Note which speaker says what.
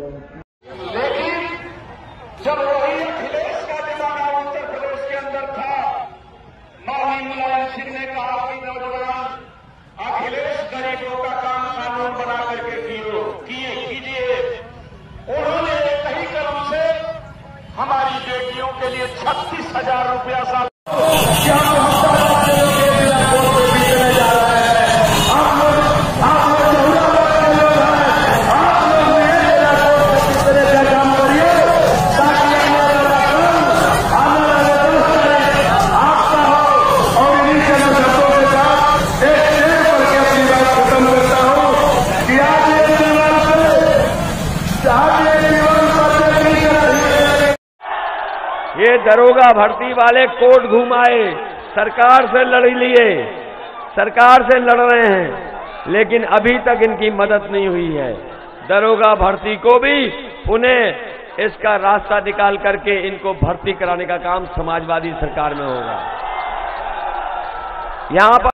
Speaker 1: लेकिन जब वही अखिलेश का जमाना उत्तर प्रदेश के अंदर था, माननीय मुलायम सिंह ने कहा कि नौजवान अखिलेश गरीबों का काम कानून बना करके कीजिए। उन्होंने एक ही कदम से हमारी बेटियों के लिए 36,000 रुपया साल
Speaker 2: ये दरोगा भर्ती वाले कोर्ट घुमाए, सरकार से लड़ लिए, सरकार से लड़ रहे हैं, लेकिन अभी तक इनकी मदद नहीं हुई है। दरोगा भर्ती को भी पुनः इसका रास्ता निकाल करके इनको भर्ती कराने का काम समाजवादी सरकार में होगा। यहां पर